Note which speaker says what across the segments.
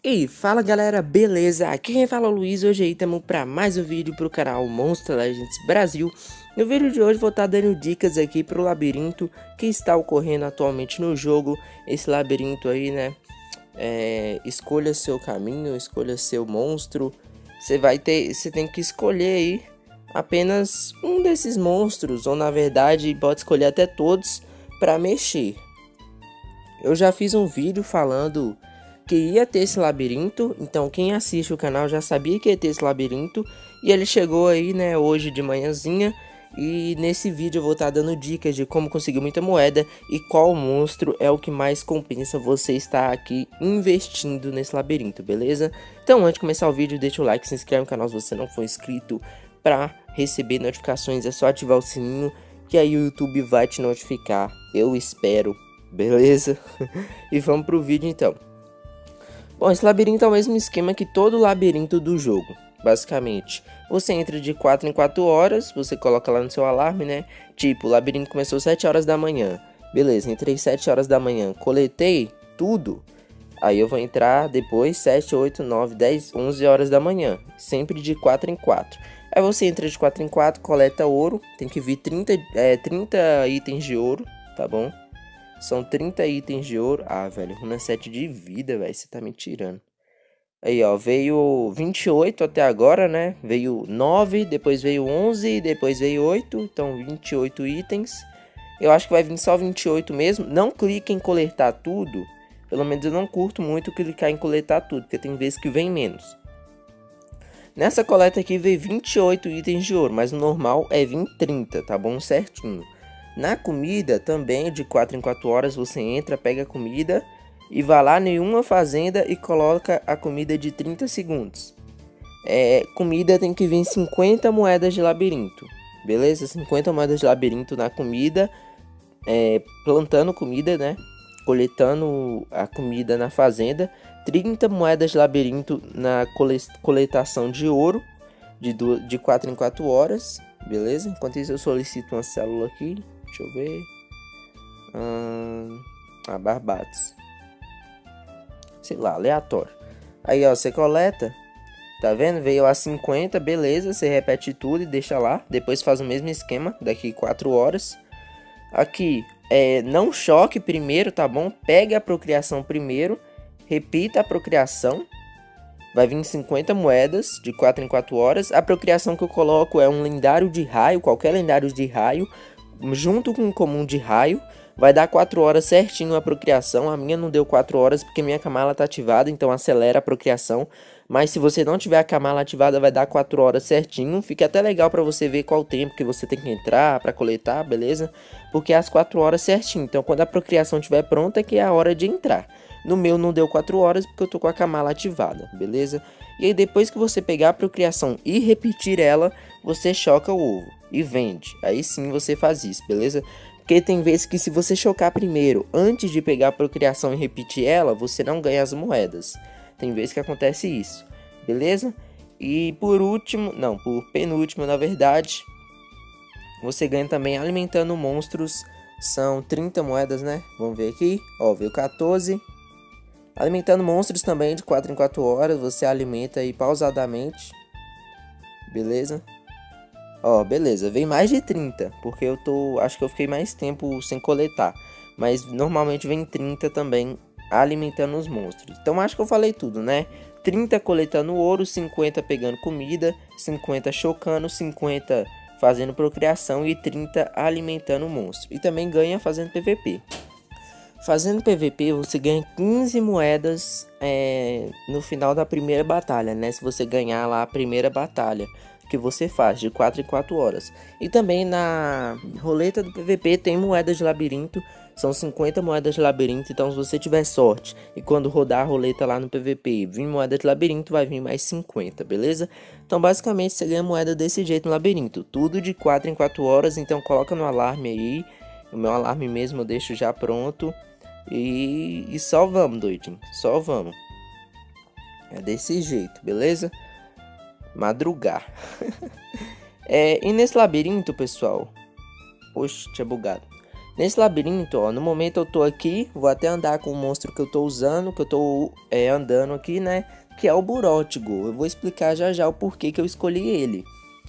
Speaker 1: E fala galera, beleza? Aqui quem fala é o Luiz. Hoje aí estamos para mais um vídeo para o canal Monster Legends Brasil. No vídeo de hoje vou estar dando dicas aqui para o labirinto que está ocorrendo atualmente no jogo. Esse labirinto aí, né? Escolha seu caminho, escolha seu monstro. Você tem que escolher aí apenas um desses monstros, ou na verdade pode escolher até todos para mexer. Eu já fiz um vídeo falando que ia ter esse labirinto, então quem assiste o canal já sabia que ia ter esse labirinto, e ele chegou aí, né, hoje de manhãzinha, e nesse vídeo eu vou estar dando dicas de como conseguir muita moeda e qual monstro é o que mais compensa você estar aqui investindo nesse labirinto, beleza? Então antes de começar o vídeo, deixa o like, se inscreve no canal se você não for inscrito, para receber notificações é só ativar o sininho, que aí o YouTube vai te notificar, eu espero, beleza? E vamos pro vídeo então. Bom, esse labirinto é o mesmo esquema que todo labirinto do jogo, basicamente. Você entra de 4 em 4 horas, você coloca lá no seu alarme, né? Tipo, o labirinto começou 7 horas da manhã. Beleza, entrei 7 horas da manhã, coletei tudo. Aí eu vou entrar depois 7, 8, 9, 10, 11 horas da manhã. Sempre de 4 em 4. Aí você entra de 4 em 4, coleta ouro. Tem que vir 30 itens de ouro, tá bom? São 30 itens de ouro. Ah, velho, runa 7 de vida, velho. Você tá me tirando. Aí, ó, veio 28 até agora, né? Veio 9, depois veio 11, depois veio 8. Então, 28 itens. Eu acho que vai vir só 28 mesmo. Não clique em coletar tudo. Pelo menos eu não curto muito clicar em coletar tudo, porque tem vezes que vem menos. Nessa coleta aqui veio 28 itens de ouro, mas o normal é vir 30, tá bom? Certinho. Na comida também, de 4 em 4 horas, você entra, pega a comida e vai lá em uma fazenda e coloca a comida de 30 segundos. Comida tem que vir 50 moedas de labirinto, beleza? 50 moedas de labirinto na comida, plantando comida, né? Coletando a comida na fazenda. 30 moedas de labirinto na coletação de ouro, de 4 em 4 horas, beleza? Enquanto isso eu solicito uma célula aqui. Deixa eu ver. Barbados. Sei lá, aleatório. Aí, ó, você coleta. Tá vendo? Veio a 50, beleza. Você repete tudo e deixa lá. Depois faz o mesmo esquema, daqui 4 horas. Aqui, não choque primeiro, tá bom? Pegue a procriação primeiro. Repita a procriação. Vai vir 50 moedas de 4 em 4 horas. A procriação que eu coloco é um lendário de raio, qualquer lendário de raio, junto com um comum de raio. Vai dar 4 horas certinho a procriação. A minha não deu 4 horas porque minha camala tá ativada, então acelera a procriação. Mas se você não tiver a camala ativada, vai dar 4 horas certinho. Fica até legal para você ver qual tempo que você tem que entrar para coletar, beleza? Porque é às 4 horas certinho. Então quando a procriação estiver pronta é que é a hora de entrar. No meu não deu 4 horas porque eu tô com a camala ativada, beleza? E aí depois que você pegar a procriação e repetir ela, você choca o ovo e vende. Aí sim você faz isso, beleza? Porque tem vezes que se você chocar primeiro, antes de pegar a procriação e repetir ela, você não ganha as moedas. Tem vezes que acontece isso, beleza? E por último, não, por penúltimo na verdade, você ganha também alimentando monstros. São 30 moedas, né? Vamos ver aqui, ó, veio 14. Alimentando monstros também de 4 em 4 horas, você alimenta aí pausadamente, beleza? Ó, beleza, vem mais de 30, porque acho que eu fiquei mais tempo sem coletar, mas normalmente vem 30 também alimentando os monstros. Então acho que eu falei tudo, né? 30 coletando ouro, 50 pegando comida, 50 chocando, 50 fazendo procriação e 30 alimentando o monstro. E também ganha fazendo PVP. Fazendo PVP você ganha 15 moedas no final da primeira batalha, né? Se você ganhar lá a primeira batalha que você faz de 4 em 4 horas. E também na roleta do PVP tem moedas de labirinto. São 50 moedas de labirinto, então se você tiver sorte e quando rodar a roleta lá no PVP vir moeda de labirinto, vai vir mais 50, beleza? Então basicamente você ganha moeda desse jeito no labirinto. Tudo de 4 em 4 horas, então coloca no alarme aí. O meu alarme mesmo eu deixo já pronto. E só vamos, doidinho. Só vamos. É desse jeito, beleza? Madrugar. E nesse labirinto, pessoal. Oxe, tinha bugado. Nesse labirinto, ó, no momento eu tô aqui, vou até andar com o monstro que eu tô usando, que eu tô andando aqui, né? Que é o Burótigo. Eu vou explicar já já o porquê que eu escolhi ele.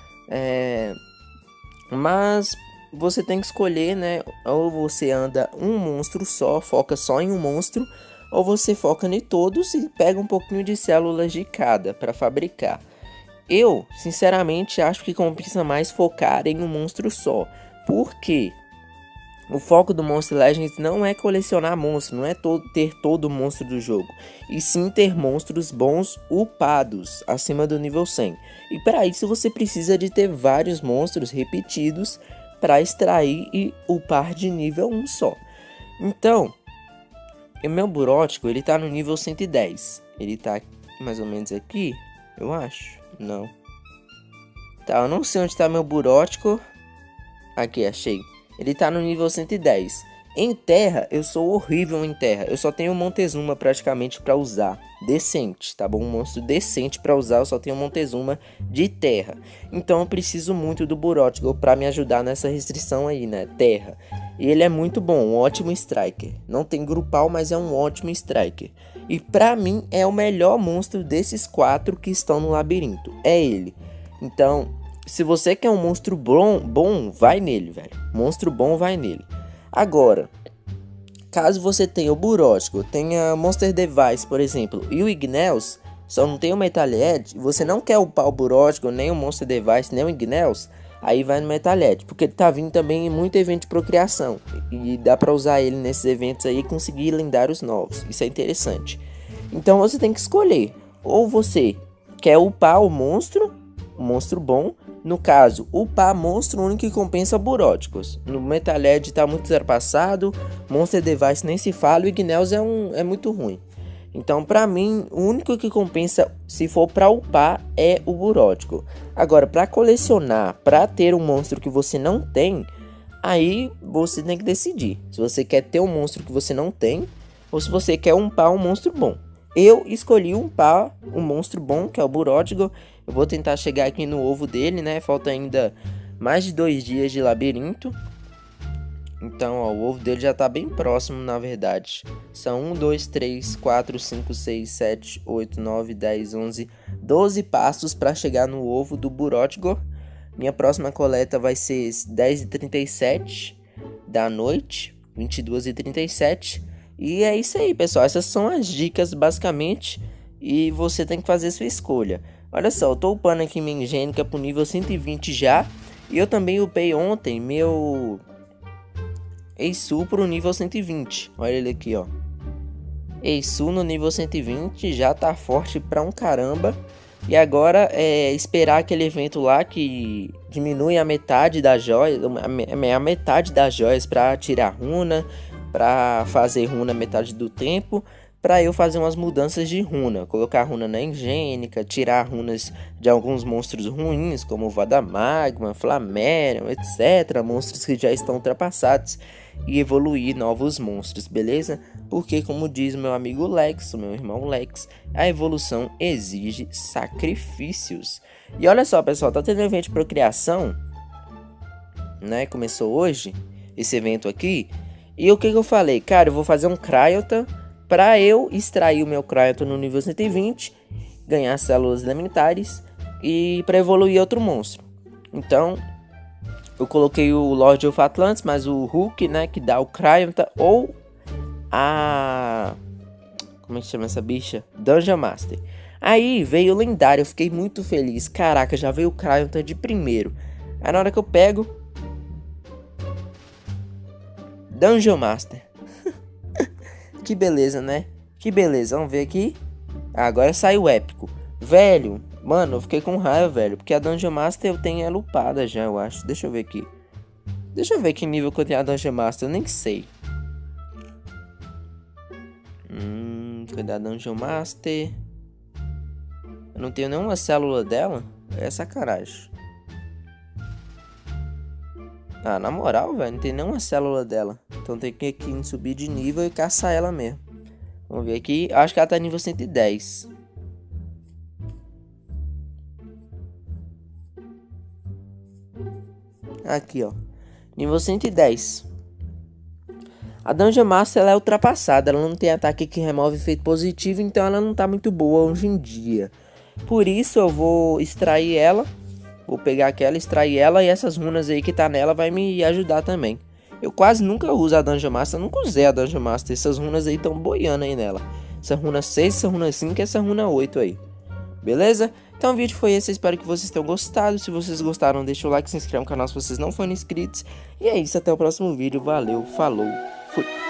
Speaker 1: Mas você tem que escolher, né? Ou você anda um monstro só, foca só em um monstro, ou você foca em todos e pega um pouquinho de células de cada para fabricar. Eu, sinceramente, acho que compensa mais focar em um monstro só. Por quê? O foco do Monster Legends não é colecionar monstros, não é ter todo o monstro do jogo, e sim ter monstros bons upados, acima do nível 100. E para isso você precisa de ter vários monstros repetidos para extrair e upar de nível 1 só. Então, o meu Burótico, ele tá no nível 110. Ele tá mais ou menos aqui, eu acho. Não. Tá, eu não sei onde tá meu Burótico. Aqui, achei. Ele tá no nível 110. Em terra, eu sou horrível em terra. Eu só tenho Montezuma praticamente pra usar. Decente, tá bom? Um monstro decente pra usar, eu só tenho Montezuma de terra. Então eu preciso muito do Burótigo pra me ajudar nessa restrição aí, né? Terra. E ele é muito bom, um ótimo striker. Não tem grupal, mas é um ótimo striker. E pra mim é o melhor monstro desses 4 que estão no labirinto. É ele. Então, se você quer um monstro bom, vai nele, velho. Monstro bom, vai nele. Agora, caso você tenha o Burótigo, tenha Monster Device, por exemplo, e o Igneos, só não tem o Metalhead, você não quer upar o Burótigo, nem o Monster Device, nem o Igneos, aí vai no Metalhead, porque ele tá vindo também em muito evento de procriação, e dá pra usar ele nesses eventos aí e conseguir lendários novos, isso é interessante. Então você tem que escolher, ou você quer upar o monstro bom. No caso, upar monstro único que compensa Buróticos. No Metalhead tá muito ultrapassado. Monster Device nem se fala. O Igneos é muito ruim. Então, pra mim, o único que compensa, se for pra upar, é o Burótico. Agora, pra colecionar, pra ter um monstro que você não tem, aí você tem que decidir. Se você quer ter um monstro que você não tem, ou se você quer upar um monstro bom. Eu escolhi upar um monstro bom, que é o Burótigo. Eu vou tentar chegar aqui no ovo dele, né? Falta ainda mais de 2 dias de labirinto. Então, ó, o ovo dele já tá bem próximo, na verdade. São 1, 2, 3, 4, 5, 6, 7, 8, 9, 10, 11, 12 passos para chegar no ovo do Burótigo. Minha próxima coleta vai ser 10h37 da noite, 22h37. E é isso aí, pessoal. Essas são as dicas, basicamente. E você tem que fazer sua escolha. Olha só, eu tô upando aqui minha Ingênica pro nível 120 já. E eu também upei ontem meu Eisu pro nível 120. Olha ele aqui, ó. Eisu no nível 120 já tá forte pra um caramba. E agora é esperar aquele evento lá que diminui a metade das joias. A metade das joias pra tirar runa. Pra fazer runa metade do tempo. Pra eu fazer umas mudanças de runa. Colocar runa na Ingênica. Tirar runas de alguns monstros ruins. Como o Vadamagma, Flamerion, etc. Monstros que já estão ultrapassados. E evoluir novos monstros, beleza? Porque como diz meu amigo Lex, o meu irmão Lex, a evolução exige sacrifícios. E olha só, pessoal, tá tendo evento de procriação, né? Começou hoje esse evento aqui. E o que eu falei? Cara, eu vou fazer um Cryotan para eu extrair o meu Cryotan no nível 120, ganhar células elementares e para evoluir outro monstro. Então, eu coloquei o Lord of Atlantis, mas o Hulk, né, que dá o Cryotan ou a... como é que chama essa bicha? Dungeon Master. Aí veio o lendário, eu fiquei muito feliz. Caraca, já veio o Cryotan de primeiro. Aí na hora que eu pego... Dungeon Master. Que beleza, né? Que beleza, vamos ver aqui. Agora saiu o épico. Velho, mano, eu fiquei com raiva, velho. Porque a Dungeon Master eu tenho ela upada já, eu acho. Deixa eu ver aqui. Deixa eu ver que nível que eu tenho a Dungeon Master, eu nem sei. Cadê a Dungeon Master? Eu não tenho nenhuma célula dela? É sacanagem. Ah, na moral, velho, não tem nenhuma célula dela. Então tem que aqui subir de nível e caçar ela mesmo. Vamos ver aqui. Acho que ela tá nível 110. Aqui, ó. Nível 110. A Dungeon Master ela é ultrapassada, ela não tem ataque que remove efeito positivo, então ela não tá muito boa hoje em dia. Por isso eu vou extrair ela, vou pegar aquela, extrair ela e essas runas aí que tá nela vai me ajudar também. Eu quase nunca uso a Dungeon Master, nunca usei a Dungeon Master, essas runas aí estão boiando aí nela. Essa runa 6, essa runa 5 e essa runa 8 aí. Beleza? Então o vídeo foi esse, eu espero que vocês tenham gostado. Se vocês gostaram, deixa o like, se inscreve no canal se vocês não forem inscritos. E é isso, até o próximo vídeo, valeu, falou, fui!